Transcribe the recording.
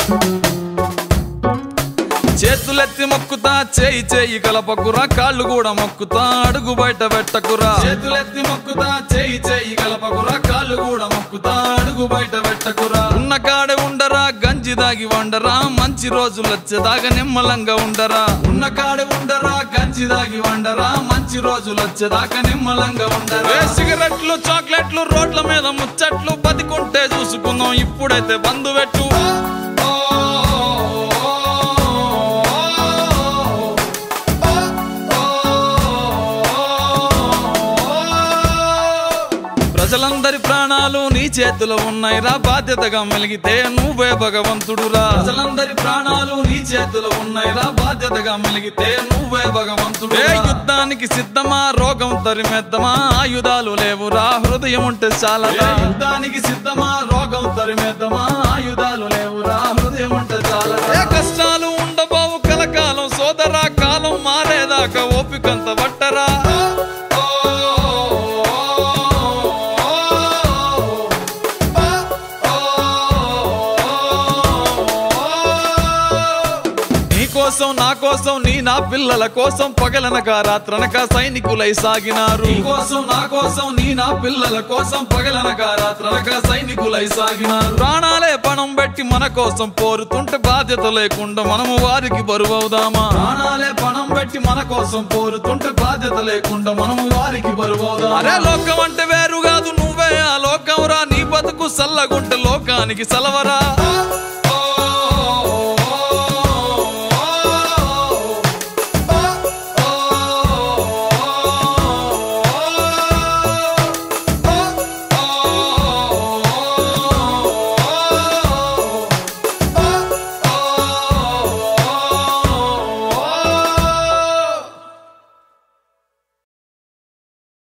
చేతులెత్తి మొక్కుతా చేయి చేయి కలపకురా కాళ్ళు కూడా మొక్కుతా అడుగు బయట పెట్టకురా చేతులెత్తి మొక్కుతా చేయి చేయి కలపకురా కాళ్ళు కూడా మొక్కుతా అడుగు బయట పెట్టకురా ఉన్న కాడే ఉండరా గంజి దాగి వండరా మంచి రోజులు వచ్చేదాకా నిమ్మలంగా ఉండరా ఉన్న కాడే ఉండరా గంజి దాగి వండరా మంచి రోజులు వచ్చేదాకా నిమ్మలంగా ఉండరా సిగరెట్లు చాక్లెట్లు రోడ్ల మీద ముచ్చట్లు బతికుంటే చూసుకుందాం ఇప్పుడైతే బంధు పెట్టు ప్రజలందరి ప్రాణాలు నీ చేతిలో ఉన్నాయిరా బాధ్యతగా మెలిగితే నువ్వే భగవంతుడురా ప్రజలందరి ప్రాణాలు నీ చేతిలో ఉన్నాయిరా బాధ్యతగా మెలిగితే నువ్వే భగవంతుడు యుద్ధానికి సిద్ధమా రోగం తరిమేద్దామా ఆయుధాలు లేవురా హృదయం ఉంటే చాలా యుద్ధానికి సిద్ధమా రోగం తరిమేద్దామా ఆయుధాలు లేవురా హృదయం ఉంటే చాలా కష్టాలు ఉండబోవు కలకాలం సోదరా కాలం మారేదాకా ఓపికంత పట్టరా కోసం నా కోసం నీ నా పిల్లల కోసం పగలనక రాత్రనక సైనికులై సాగినారు నీ కోసం నా కోసం నీ నా పిల్లల కోసం పగలనక రాత్రనక సైనికులై సాగినారు ప్రాణాలే పణం పెట్టి మన కోసం పోరుతుంటే బాధ్యత లేకుండా మనము వారికి బరువవుదామా ప్రాణాలే పణం పెట్టి మన కోసం పోరుతుంటే బాధ్యత లేకుండా మనము వారికి బరువవుదామా అరే లోకం అంటే వేరు కాదు నువ్వే ఆ లోకం రా నీ బతుకు సల్లగుంటే లోకానికి సలవరా